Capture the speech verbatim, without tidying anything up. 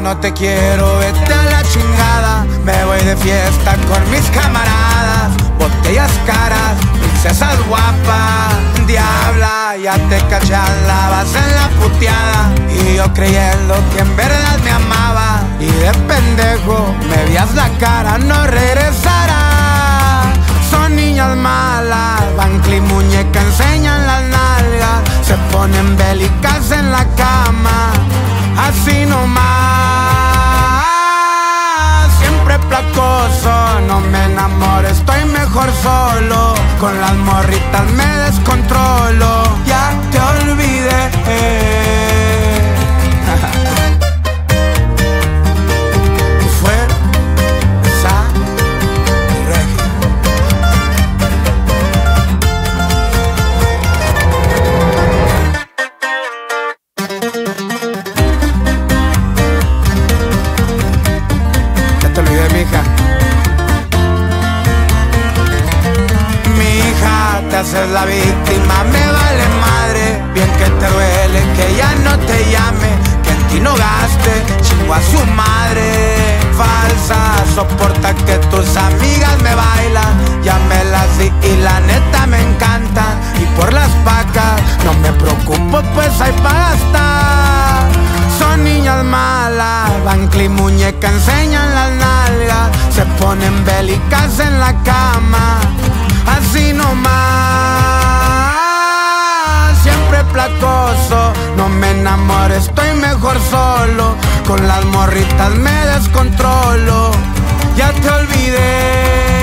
no te quiero, vete a la chingada. Me voy de fiesta con mis camaradas, botellas caras, princesas guapas. Diabla, ya te caché, andabas en la puteada, y yo creyendo que en verdad me amaba. Y de pendejo me vías la cara, no regresará. Son niñas malas, van y muñeca, enseñan las nalgas, se ponen bélicas en la cama, así nomás. Siempre placoso, no me enamoro, estoy mejor solo. Con las morritas me descontrolo, ya te olvidé. Haces la víctima, me vale madre. Bien que te duele que ya no te llame, que en ti no gaste, chingo a su madre. Falsa, soporta que tus amigas me bailan, ya me las di y la neta me encantan. Y por las pacas no me preocupo, pues hay pa' gastar. Son niñas malas, van y muñeca, enseñan las nalgas, se ponen bélicas en la cama, así nomás. Siempre placoso, no me enamoro, estoy mejor solo. Con las morritas me descontrolo, ya te olvidé.